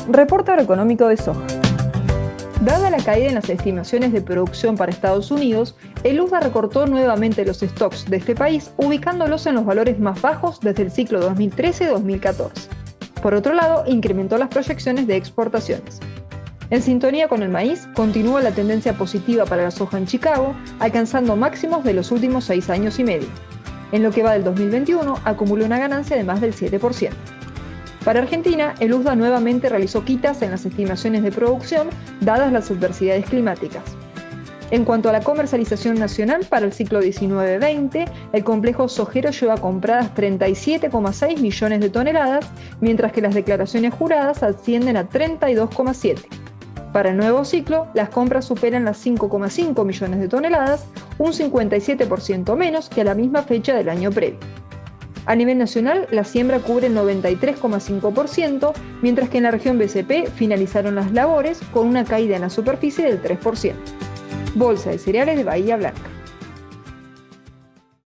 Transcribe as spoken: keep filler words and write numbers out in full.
Reporte agroeconómico de soja. Dada la caída en las estimaciones de producción para Estados Unidos, el U S D A recortó nuevamente los stocks de este país, ubicándolos en los valores más bajos desde el ciclo dos mil trece dos mil catorce. Por otro lado, incrementó las proyecciones de exportaciones. En sintonía con el maíz, continúa la tendencia positiva para la soja en Chicago, alcanzando máximos de los últimos seis años y medio. En lo que va del dos mil veintiuno, acumuló una ganancia de más del siete por ciento. Para Argentina, el U S D A nuevamente realizó quitas en las estimaciones de producción, dadas las adversidades climáticas. En cuanto a la comercialización nacional para el ciclo diecinueve veinte, el complejo sojero lleva compradas treinta y siete coma seis millones de toneladas, mientras que las declaraciones juradas ascienden a treinta y dos coma siete. Para el nuevo ciclo, las compras superan las cinco coma cinco millones de toneladas, un cincuenta y siete por ciento menos que a la misma fecha del año previo. A nivel nacional, la siembra cubre el noventa y tres coma cinco por ciento, mientras que en la región B C P finalizaron las labores con una caída en la superficie del tres por ciento. Bolsa de cereales de Bahía Blanca.